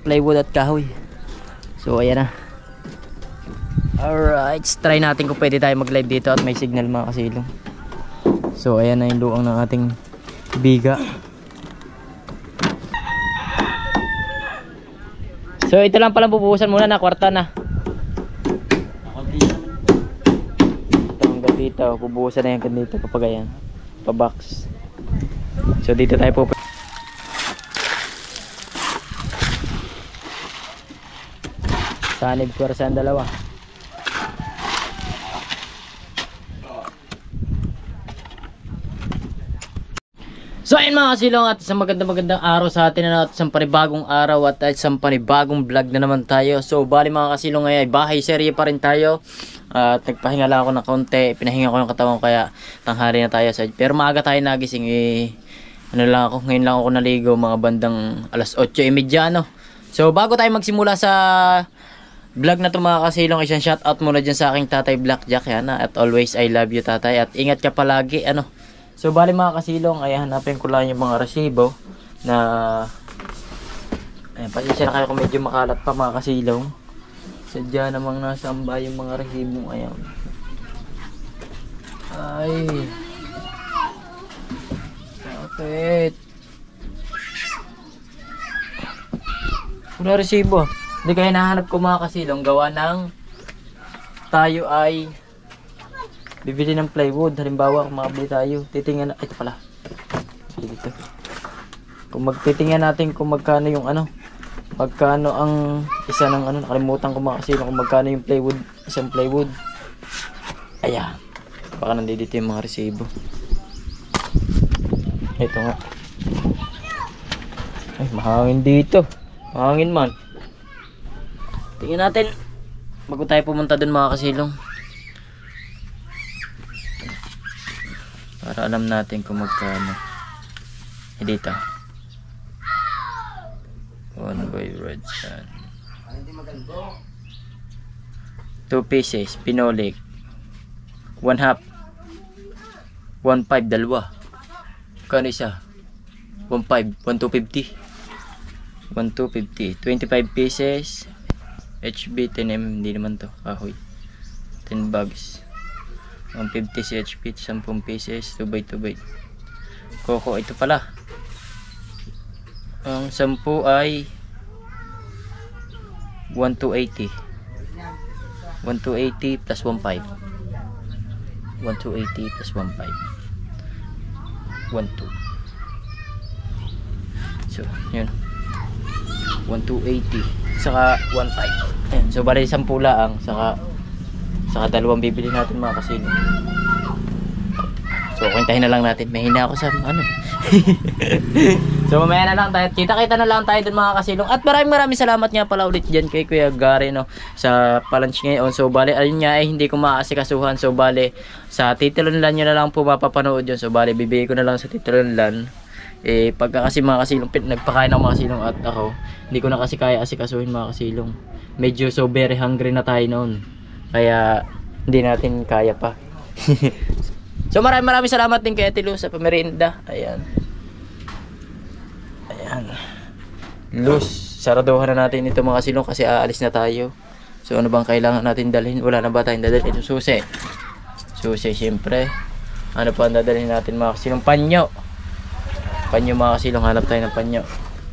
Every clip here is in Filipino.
plywood at kahoy. So ayan na. Alright, try natin kung pwede tayo mag live dito at may signal mga kasilong. So ayan na yung luang ng ating biga. So ito lang palang bubuhusan muna na kwarta na. Ito hanggang dito, bubuhusan na yung dito kapag ayan, pa box. So dito tayo po. Sanib kwarsa ang dalawa. So ayun mga kasilong, at isang magandang araw sa atin at isang panibagong araw at isang panibagong vlog na naman tayo. So bali mga kasilong, ngayon ay bahay serye pa rin tayo. At nagpahinga lang ako ng konti, pinahinga ko ng katawan kaya tanghali na tayo. Pero maaga tayo nagising ano lang ako, ngayon lang ako naligo mga bandang alas 8:30 no. So bago tayo magsimula sa vlog na to mga kasilong, isang shoutout muna dyan sa aking tatay Blackjack yan, at always I love you tatay at ingat ka palagi ano. So bali mga kasilong, ay hanapin ko lang yung mga resibo na ayan, pasensya na kayo kung medyo makalat pa mga kasilong. Sadya namang nasa amba yung mga resibo. Ayan. Ay. Okay. Kuna resibo. Hindi kaya nahanap ko mga kasilong, gawa ng tayo ay bibili ng plywood. Halimbawa kung makabili tayo, titingnan na, ito pala dito. Kung magtitingnan natin kung magkano yung ano, magkano ang isa ng ano, nakalimutan ko mga kasilong kung magkano yung plywood, isang plywood. Ayan, baka nandito yung mga resibo. Ito nga. Ay, mahangin dito, mahangin man. Tingnan natin bago tayo pumunta dun mga kasilong, para alam natin kung magkano. Dito 1 by red sun 2 pieces pinolik 1/2 1/5 dalawa. Kano isa? 1/5 1,250 1,250 25 pieces HB 10mm. Hindi naman to kahoy. 10 bags 150 CHP, 10 pieces 2x2x. Koko ito pala. Ang 10 ay 1,280 1,280 plus 1,5 1,280 plus 1,5 1,2. So yun, 1,280 saka 1,5. Ayan. So bali 10 laang saka dalawang bibili natin mga kasilong. So kwentahin na lang natin, mahina ako sa ano. So mamaya na lang tayo, kita na lang tayo dun mga kasilong. At maraming salamat nga pala ulit dyan kay Kuya Gary no, sa palunch ngayon. So bali ayun nga, hindi ko maasikasuhan. So bali sa Titilanlan nyo na lang po mapapanood yun. So bali bibigay ko na lang sa Titilanlan. Pagka kasi mga kasilong nagpakain ng mga kasilong at ako, hindi ko na kasi kaya asikasuhin mga kasilong. Medyo so very hungry na tayo noon, kaya hindi natin kaya pa. So maraming salamat din kay Ate Luz sa pamerinda. Ayan. Ayan. Luz, saraduhan na natin ito mga kasilong kasi aalis na tayo. So ano bang kailangan natin dalhin? Wala na ba tayong dadalhin? Ito susi. Susi siyempre. Ano pa ang dadalhin natin mga kasilong? Panyo. Panyo mga kasilong, hanap tayo ng panyo.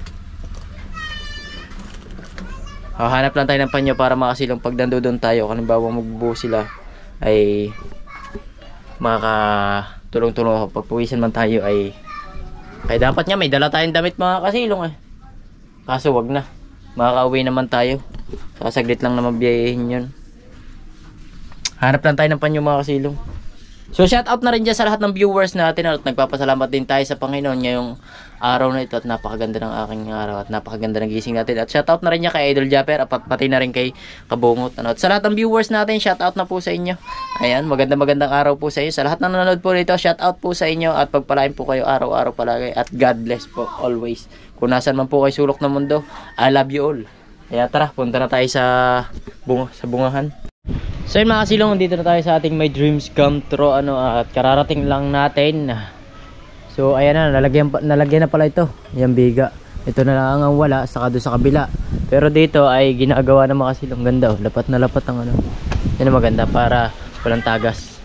Hanap lang tayo ng panyo para mga kasilong pag nandoon tayo, halimbawa magbubuo sila, ay makatulong-tulong ako. Pagpuwisan man tayo ay dapat nga may dala tayong damit mga kasilong kaso wag na, makakauwi naman tayo, sasaglit lang na mabiyahin yun. Hanap lang tayo ng panyo mga kasilong. So shout out na rin dyan sa lahat ng viewers natin at nagpapasalamat din tayo sa Panginoon ngayong araw na ito at napakaganda ng aking araw at napakaganda ng gising natin. At shout out na rin niya kay Idol Japper at pati na rin kay Kabungot. At sa lahat ng viewers natin, shout out na po sa inyo. Ayan, magandang araw po sa inyo. Sa lahat ng nanonood po nito, shout out po sa inyo at pagpalain po kayo araw-araw palagi at God bless po always. Kung nasan man po kayo sulok ng mundo, I love you all. Kaya tara, punta na tayo sa bungahan. So yun mga kasilong, dito na tayo sa ating My Dreams Come True at kararating lang natin. So ayan na, nalagyan na pala ito, yung biga. Ito na lang ang wala, saka doon sa kabila. Pero dito ay ginagawa naman kasi ang ganda oh. Lapat na lapat ang ano. Yan ang maganda para walang tagas.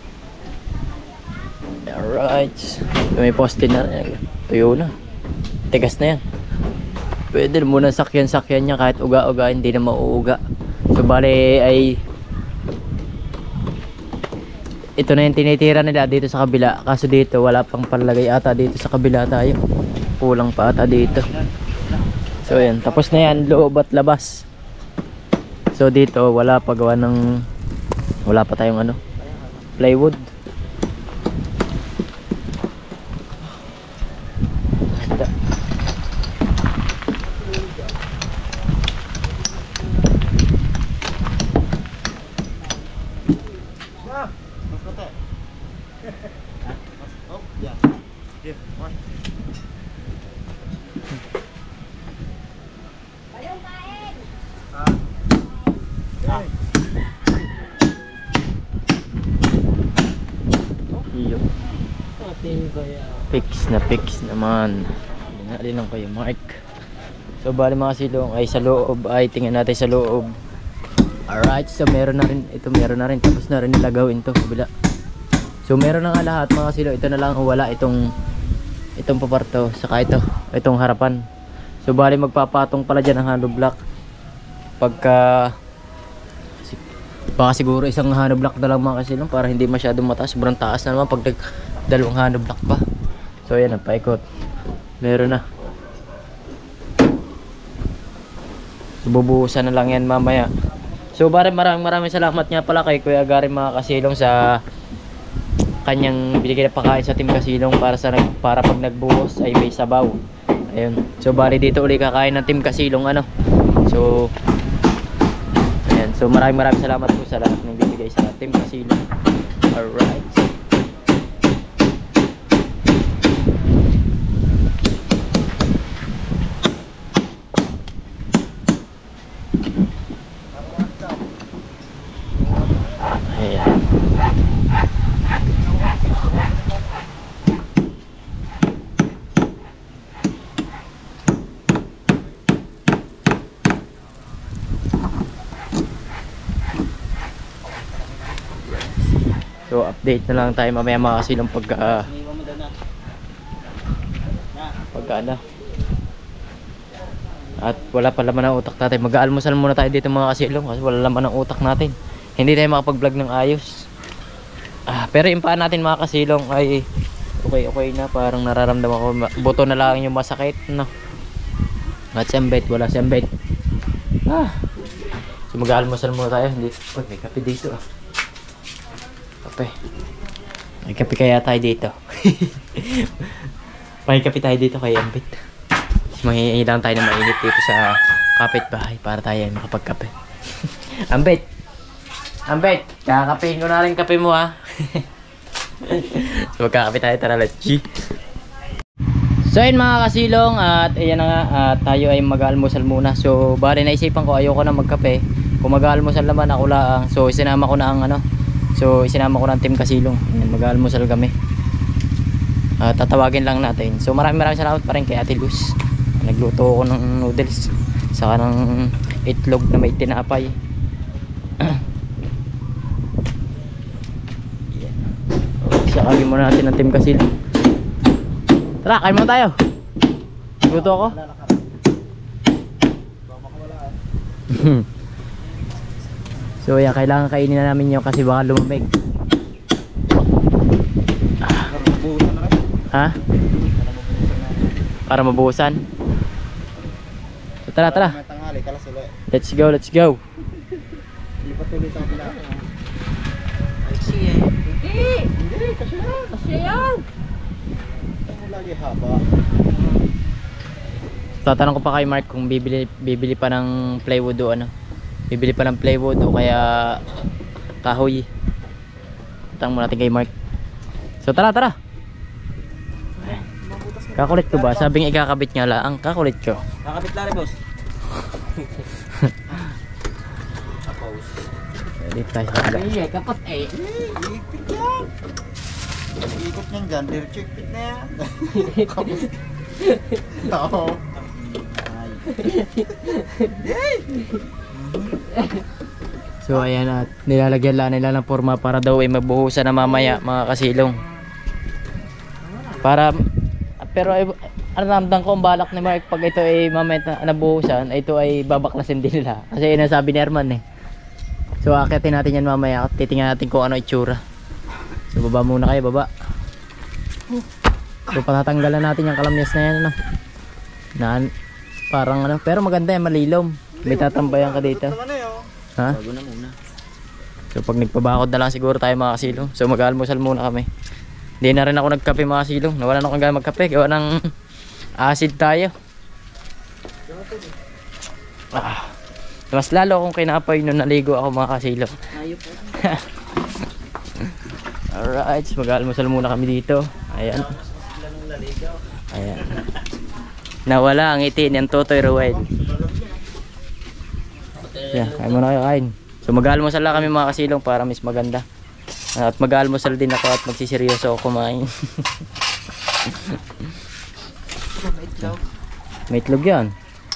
Alright. May poste na. Tuyo na. Tigas na yan. Pwede muna sakyan-sakyan niya kahit uga-uga, hindi na mauuga. So bale ay ito na yung tinitira nila dito sa kabila. Kaso dito wala pang palagay ata dito sa kabila tayo. Kulang pa ata dito. So yan, tapos na yan, loob at labas. So dito wala pa gawa ng wala pa tayong ano, plywood. Fix naman. Dinali lang kayo Mark. So bali mga silong ay sa loob, ay tingnan natin sa loob. Alright, so meron na rin, ito meron na rin, tapos na rin nila gawin to kabila. So meron na nga lahat mga silong, ito na lang ang wala, itong paparto, saka itong harapan. So bali magpapatong pala dyan ang hollow block. Baka siguro isang hollow block na lang mga silong para hindi masyadong mataas. Sobrang taas na naman pag dalawang hollow block pa. So yan, ang paikot. Meron na. So bubuhusan na lang yan mamaya. So maraming salamat nga pala kay Kuya Gary mga kasilong sa kanyang binigay na pagkain sa Team Kasilong para pag nagbuhos ay may sabaw. Ayun. So bali dito uli kakain ng Team Kasilong ano. So ayan. So maraming salamat po sa lahat ng bibigay sa Team Kasilong. Alright. So update na lang tayo mamaya mga kasilong pagka ano. At wala pa laman ang utak natin. Mag-aalmusal muna tayo dito mga kasilong kasi wala laman ang utak natin. Hindi tayo makapag-vlog ng ayos. Pero yung paa natin mga kasilong ay okay na. Parang nararamdaman ko buto na lang yung masakit no. At sembet, wala sembet. So mag-aalmusal muna tayo. May kape dito kape. May kape kaya tayo dito. May kape tayo dito kay Ambit. Mahihilang tayo na mainit dito sa kapitbahay para tayo makapagkape. Ambit, kakapehin ko na rin kape mo ha. So magkakape tayo, tara let's G. So ayun mga kasilong, at ayan na nga, at tayo ay mag-almusal muna. So bali naisipan ko ayoko na magkape. Kung mag-almusal naman ako lang. So isinama ko na ang ano. So isinama ko ng Team Kasilong. Ayan, mag-almusal kami. Tatawagin lang natin. So maraming salamat pa rin kay Ate Luz. Nagluto ako ng noodles saka ng itlog na may tinapay. Sakagin muna natin ng Team Kasilong. Tara, kain muna tayo. Luto ako. So yan, kailangan kainin na namin yun kasi baka lumamig. Ha? Para mabuhusan. So tara. Let's go. Hindi, kasi yan. Lagi haba. Tatanong ko pa kay Mark kung bibili pa ng plywood o ano. Bibili pa ng plywood o kaya kahoy. Tanong mo natin kay Mark. So tara. Kakulit ko ba? Sabing ikakabit nga lang. Kakulit ko. Kakabit lang rin, boss. Dito tayo sa kabila. Ay, kapat eh. Ikot yan. Ikot niyan dyan. Direct fit na yan. Oo. So ayan at nilalagyan lang nila ng forma para daw ay mabuhusan na mamaya mga kasilong. Para pero ay ramdam ko ang balak ni Mark pag ito ay mamaya nabuhusan, ito ay babaklasin din nila. Kasi yun ang sabi ni Herman eh. So akitin natin yan mamaya at titingnan natin kung ano itsura. So baba muna kayo, baba. So patatanggalan natin yung kalamyas na yan ano. Na parang ano, pero maganda yan, malilom. May tatambayan ka dito. Ha? Bago na muna. So pag nagpabakod na lang siguro tayo mga kasilong. So mag-almusal muna kami. Hindi na rin ako nagkape mga kasilong. Nawala na akong gana magkape. Gawa ng acid tayo. Mas lalo akong kinapay nung naligo ako mga kasilong. Alright, so mag-almusal muna kami dito. Ayan. Ayan. Nawala ang ngiti ng Totoy Ruel. Yeah, kain muna kayo, kain. So mag-almusal lang kami mga kasilong para mas maganda. At mag-almusal din ako at magsiseryoso ako kumain. May itlog yan.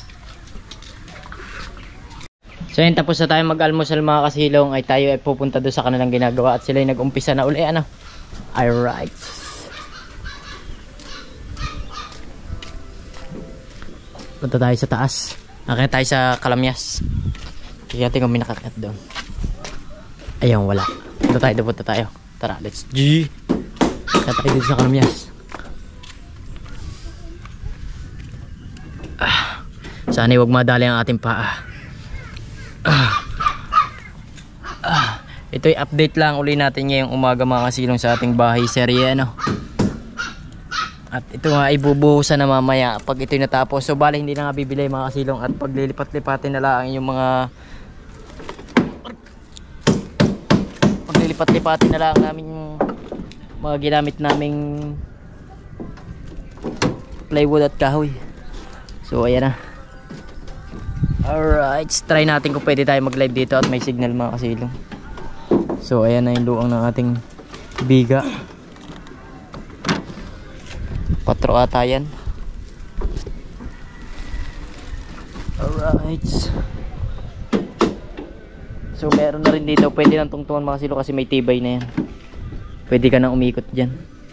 So yun, tapos na tayo mag-almusal mga kasilong, ay tayo ay pupunta doon sa kanilang ginagawa at sila ay nag-umpisa na uli ano. Alright. Punta tayo sa taas. Nakita tayo sa kalamyas. Kaya tingnan kung may nakakat doon. Ayun, wala. Punta tayo, punta tayo. Tara, let's G. Punta tayo dito sa kalamyas. Sana huwag madali ang ating paa. Ito'y update lang uli natin ngayong umaga mga kasilong sa ating bahay serye ano. At ito nga ay bubuhusan na mamaya pag ito'y natapos. So bali hindi na nga bibili mga kasilong at paglilipat-lipatin na lang yung mga paglilipat-lipatin na lang namin yung mga ginamit naming plywood at kahoy. So ayan na. Alright, try natin kung pwede tayo mag live dito at may signal mga kasilong. So ayan na yung luang ng ating biga. 4 ata yan. Alright. So meron na rin dito, pwede nang tungtungan mga kasilong kasi may tibay na yan. Pwede ka nang umikot dyan.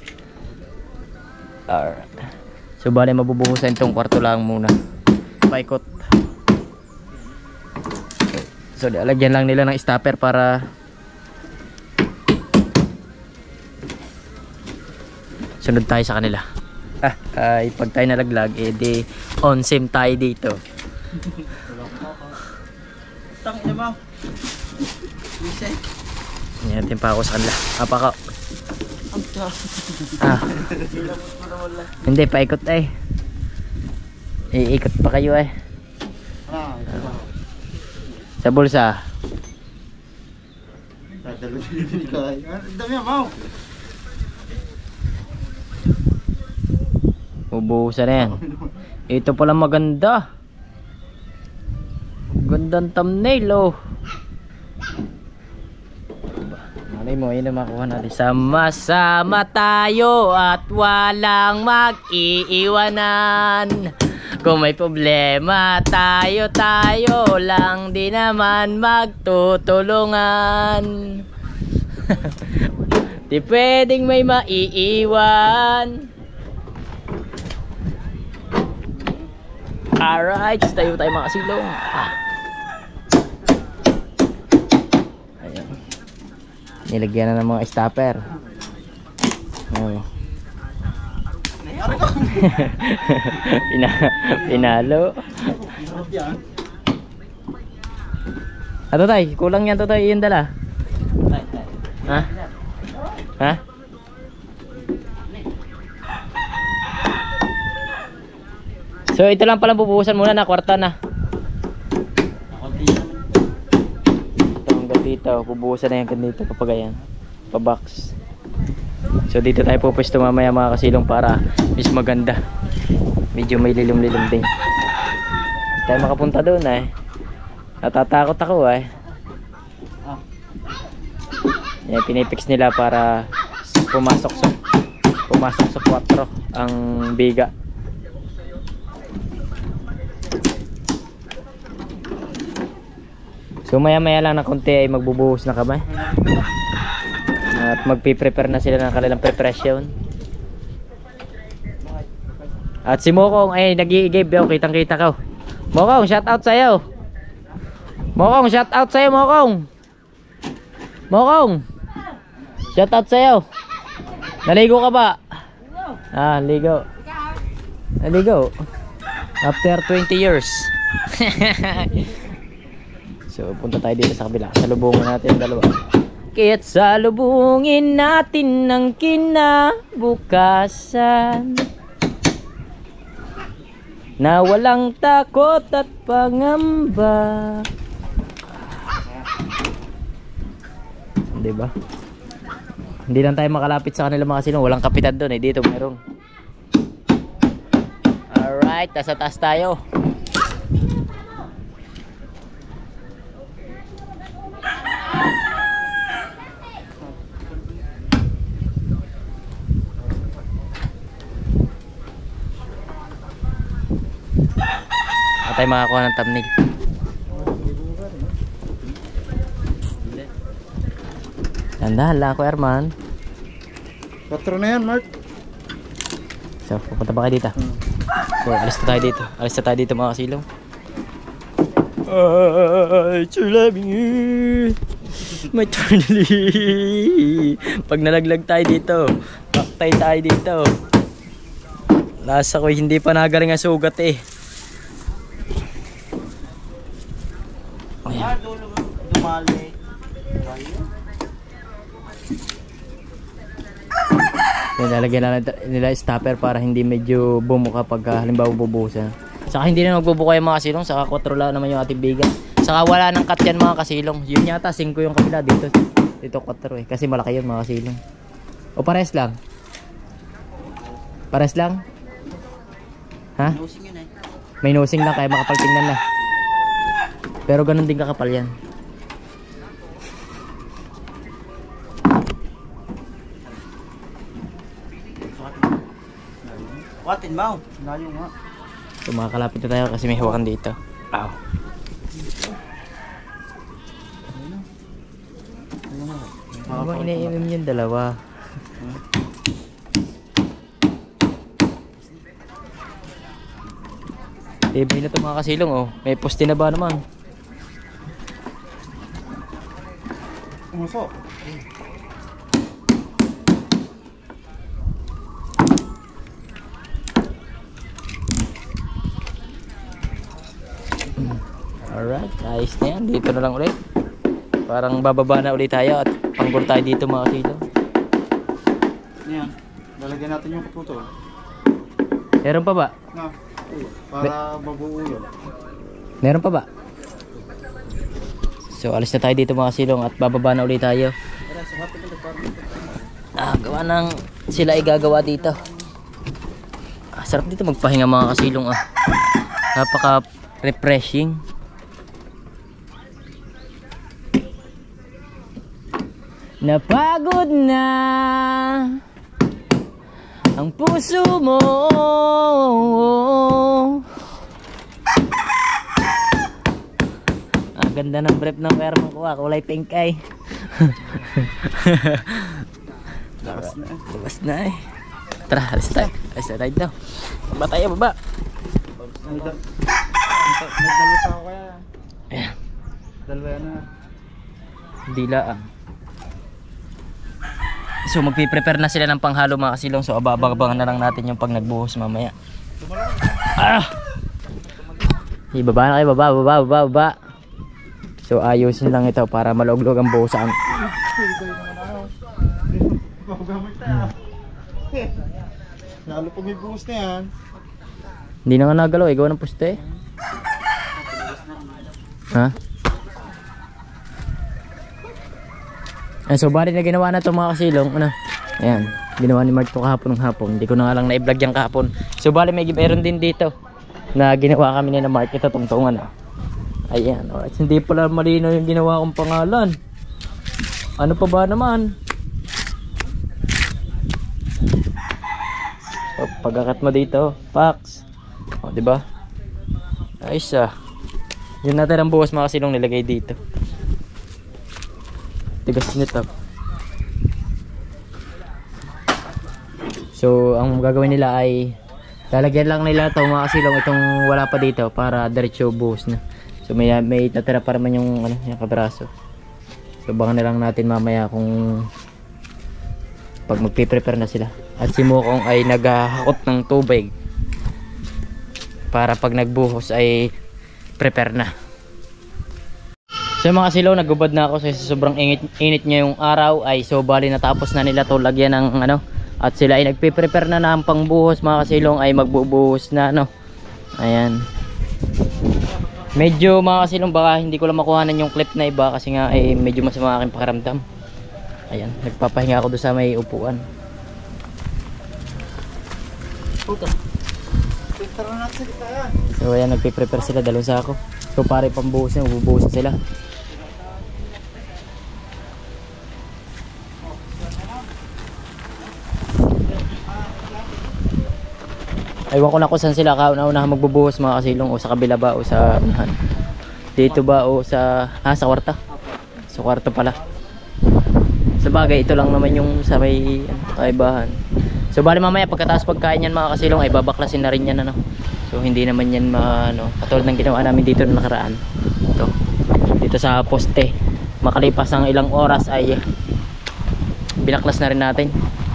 Alright. So bali mabubuhusan itong kwarto lang muna. Paikot. So lagyan lang nila ng stopper para sunod tayo sa kanila. Ay pag tayo nalaglag edi on sim tayo dito. Tangina mo. Yan natin pa ako sa kanila. Apaka. Hindi paikot eh. Iikot pa kayo eh. Sa bulsa. Dadalo din ka. Dami mo. Ubuhusan na yan. Ito pala maganda. Gandang thumbnail oh. Malay mo, yun ang makuha natin. Sama-sama tayo at walang mag-iiwanan. Kung may problema tayo lang, di naman magtutulungan. Di pwedeng may maiiwan. Alright, tayo mga kasilong. Ayan. Nilagyan na ng mga stopper. Pinalo. Ato tay, kulang yan to tay, yung dala. Ha? Ha? So ito lang pala bubuhusan muna na kwarta na. Ito hanggang dito, bubuhusan na yan dito kapag ayan, pa box. So dito tayo pupwesto mamaya mga kasilong para mas maganda. Medyo may lilim-lilim din. Tayo makapunta doon eh. Natatakot ako eh. Yan, pinipix nila para pumasok sa 4 ang biga. So maya maya lang na konti ay magbubuhos na kami. At magpiprepare na sila ng kanilang preparation. At si Mokong ay nag-i-give daw, kitang kita ko. Mokong, shout out sa'yo. Mokong, shout out sa'yo, Mokong. Mokong, shout out sa'yo. Naligo ka ba? Ah, ligo. Naligo. After 20 years. So, punta tayo dito sa kabila. Salubungin natin dalawa. Kaya't salubungin natin ng kinabukasan na walang takot at pangamba. Diba? Hindi lang tayo makalapit sa kanila mga kasilong. Walang kapitan doon eh. Dito meron. Alright, nasa taas tayo. At tayo makakuha ng thumbnail. Tanda, hala ko Herman. 4 na yan, Mark. So, pupunta ba kayo dito? So, alis na tayo dito. Alis na tayo dito mga kasilong. I to loving you my eternally. Pag nalaglag tayo dito, paktay tayo dito. Lasa ko hindi pa nagaling ang sugat eh. Ah, dumali. Nilalagyan na nila stopper para hindi medyo bumuka pag halimbawa bubuhusan. Saka hindi na magbubuka yung mga kasilong. Saka 4 lang naman yung ating bigan. Saka wala nang cut yan mga kasilong. Yun yata 5 yung kabila dito. Dito 4 eh. Kasi malaki yun mga kasilong. O pares lang? Pares lang? Ha? Nosing yun eh. May nosing lang kaya makapal tingnan na. Pero ganun din kakapal yan. Watin mo. Layo nga. So makakalapit na tayo kasi may hawakan dito. Ow. Ano bang ina-inom yung dalawa? Tibay na ito mga kasilong oh. May poste na ba naman? Umuso. Alright, ayos na yan. Dito na lang ulit. Parang bababa na ulit tayo at panggol tayo dito mga kasilong. Yan. Lalagyan natin yung kaputol. Meron pa ba? Na. Para mabuo yun. Meron pa ba? So alis na tayo dito mga kasilong at bababa na ulit tayo. Gawa ng sila ay gagawa dito. Sarap dito magpahinga mga kasilong ah. Napaka refreshing. Napagod na ang puso mo. Ang ganda ng brief ng Herman ko ah. Kulay pink ay. Labas na eh. Tara, alis tayo. Alis tayo dito. Baba tayo, baba. Nagdalo sa ako kaya. Ayan. Dalawa yan na. Dila ah. So magpiprepare na sila ng panghalo mga kasilong. So abang-abangan na lang natin yung pag nagbuhos mamaya. Ah! Ibaba na kayo, baba. So ayusin lang ito para malog-log ang buhusan. Lalo pag may buhos na yan. Hindi na nga nagalaw, gawa ng puste. Ha? So bali na ginawa na ito mga kasilong. Ano? Ayan, ginawa ni Mark ito kahapon ng hapon. Hindi ko na nga lang na-vlog yung kahapon. So bali may meron din dito na ginawa kami ni na Mark. Ito tungtungan ah. Ayan, alright. Hindi pala malinaw yung ginawa kong pangalan. Ano pa ba naman? So, pag-akat mo dito, Pax. O, diba? Ayos ah. Yung natirang buhos mga kasilong nilagay dito. Tigas nito. So ang gagawin nila ay lalagyan lang nila ito mga kasilong itong wala pa dito para diretso buhos na. So may natira pa naman yung ano, yung kabraso. So baka na lang natin mamaya kung pag magpiprepare na sila. At si Mukong ay naghahakot ng tubig para pag nagbuhos ay prepare na. So mga kasilaw, nagubad na ako kasi sobrang init niya yung araw ay so bali natapos na nila to lagyan ng ano. At sila ay nagpiprepare na ng pangbuhos mga kasilong ay magbubuhos na ano. Ayan. Medyo mga kasilong baka hindi ko lang makuhanan yung clip na iba kasi nga ay medyo masama aking pakiramdam. Ayan, nagpapahinga ako doon sa may upuan. So ayan, nagpiprepare sila, dalawang sako. So pare pambuhos na, bubuhos na sila. Aywan ko na kung saan sila kauna-unahan magbubuhos mga kasilong, o sa kabila ba o sa unahan. Dito ba o sa sa kwarto. Sa kwarto pala. Sa bagay ito lang naman yung sa may kaibahan. So bali mamaya pagkatapos pagkain yan mga kasilong ay babaklasin na rin yan ano. So hindi naman yan katulad ng ginawa namin dito na nakaraan. Ito. Dito sa poste. Makalipas ang ilang oras ay binaklas na rin natin.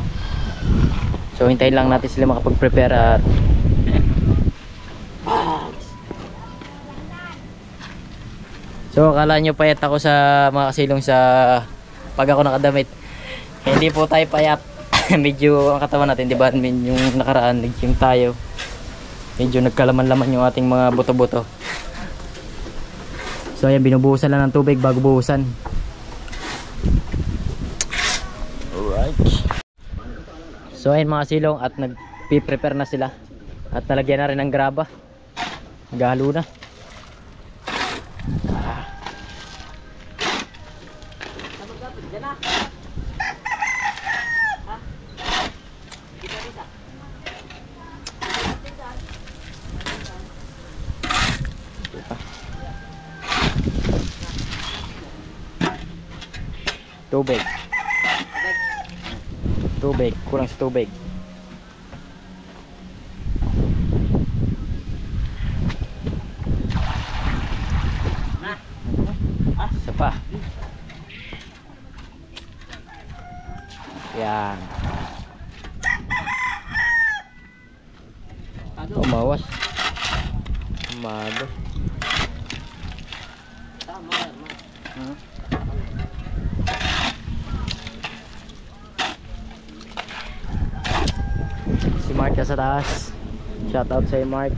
So hintayin lang natin sila makapag-prepare at so akala nyo payat ako sa mga kasilong sa pag ako nakadamit. Hindi po tayo payat. Medyo ang katawan natin, di ba? Yung nakaraan, nag-gym tayo. Medyo nagkalaman-laman yung ating mga buto-buto. So ayan, binubuhusan lang ng tubig bago buhusan. Alright. So ayan mga silong, at nag-prepare na sila. At nalagyan na rin ng graba. Galo na. Tubig. Tubig, kurang sa tubig. Isa pa. Yan. Umawas. Umado. Si Mark sa taas. Shout out sa Mark.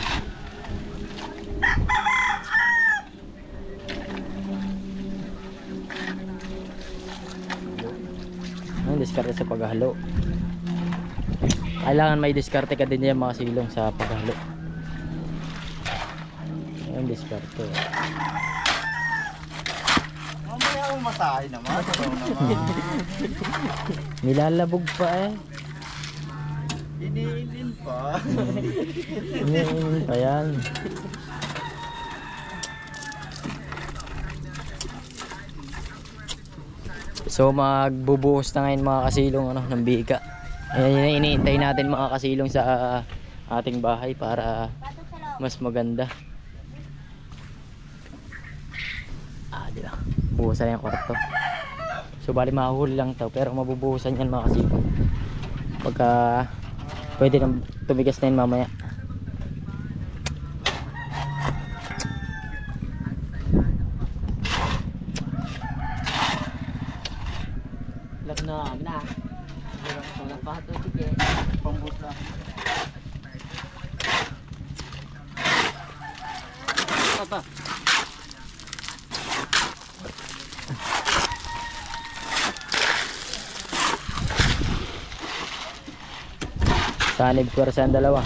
Ang diskarte sa paghalo. Kailangan may diskarte ka din yan mga silong sa paghalo. Ang diskarte. Mamaya akong masahe naman. Ito naman. Nilalabog pa eh. Iniinin pa. Iniinin pa yan. So magbubuhos na ngayon mga kasilong ng bika. Ayan yung iniintay natin mga kasilong sa ating bahay para mas maganda. Di ba? Buhusan na yung kwarto. So bali mahuhuli lang to, pero mabubuhusan yan mga kasilong. Pagka pwede nang tumigas na yun mamaya. Na wala pa ito, sige pambus lang. Apa? Sanib pwersa ang dalawa.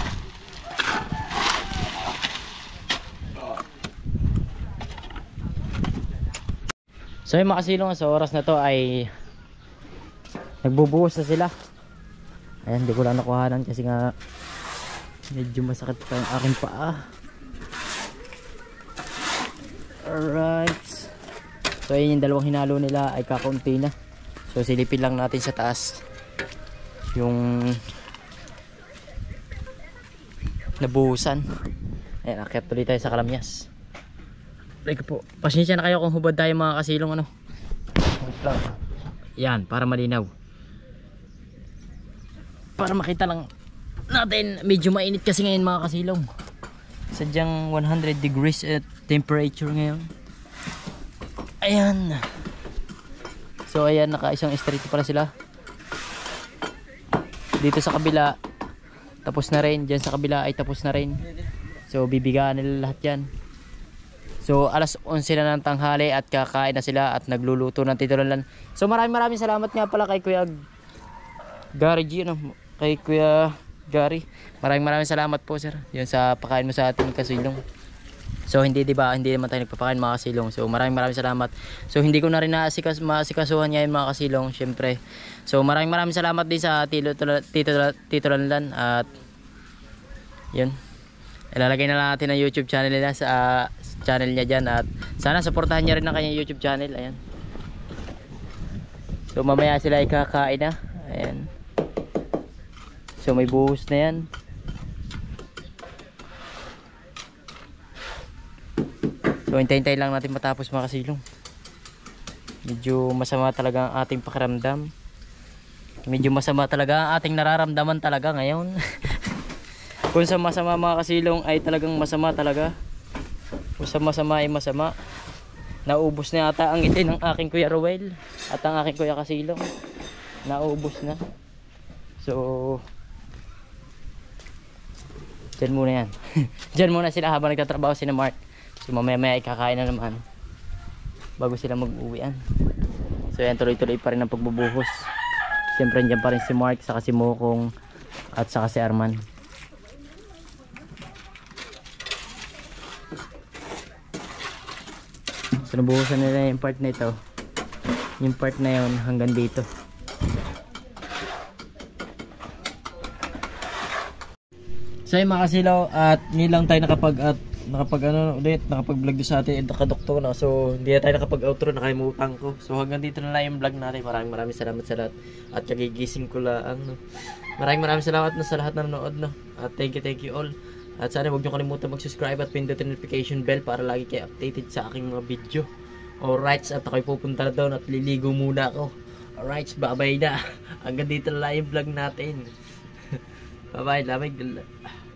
So yung mga kasilong sa oras na to ay nagbubuhos na sila. Ayan, di ko lang nakuhanan kasi nga medyo masakit pa yung aking paa. Alright. So ayun yung dalawang hinalo nila ay kakaunti na. So silipin lang natin sa taas yung nabuhusan. Ayan, akyat tuloy tayo sa kalamyas. Like po, pasensya na kayo kung hubad tayo mga kasilong ano. Wait lang. Yan, para malinaw. Para makita lang natin, medyo mainit kasi ngayon mga kasilong. Sadyang 100 degrees at temperature ngayon. Ayan. So ayan, naka-isang straight pala sila. Dito sa kabila tapos na rin, diyan sa kabila ay tapos na rin. So bibigaan nila lahat yan. So alas 11 na ng tanghali at kakain na sila at nagluluto ng titulan. So maraming salamat nga pala kay Kuya Gary G, ano? Kay Kuya Gary. Maraming salamat po sir. Yun sa pakain mo sa ating kasilong. So hindi, di ba, hindi naman tayo nagpapakain mga kasilong. So maraming salamat. So hindi ko na rin maasikasuhan ngayon mga kasilong, syempre. So maraming salamat din sa Tito Lanlan at yun. Ilalagay na lang natin ang YouTube channel nila sa channel niya diyan at sana suportahan niyo rin ang kanyang YouTube channel. Ayan. So mamaya sila ay kakain na. Ayan. So may buhos na yan. So hintay-hintay lang natin matapos mga kasilong. Medyo masama talaga ang ating pakiramdam. Medyo masama talaga ang ating nararamdaman talaga ngayon. Kung sa masama mga kasilong ay talagang masama talaga. Kung sa masama ay masama. Naubos na yata ang ngiti ng aking Kuya Ruel at ang aking Kuya Kasilong. Naubos na. So dyan muna yan. Dyan muna sila habang nagtatrabaho si na Mark. So mamaya ay kakain na naman bago sila mag-uwian. So yan, tuloy-tuloy pa rin ang pagbubuhos. Siyempre andyan pa rin si Mark, saka si Mokong at saka si Arman. So nabuhusan nila yung part na ito. Yung part na yun hanggang dito. So yung mga kasilaw, at hindi lang tayo nakapag-vlog doon sa atin, nakadoktor na. So hindi na tayo nakapag-outro, nakalimutan ko. So hanggang dito na lang yung vlog natin. Maraming salamat sa lahat. At kagigising ko lang, no. Maraming salamat na sa lahat na nanood, no. At thank you all. At sana huwag nyo kalimutan mag-subscribe at pindutin notification bell para lagi kayo updated sa aking mga video. Alright, at ako'y pupunta na doon at liligo muna ako. Alright, bye-bye na. Hanggang dito na lang yung vlog natin. Bye-bye, lamig.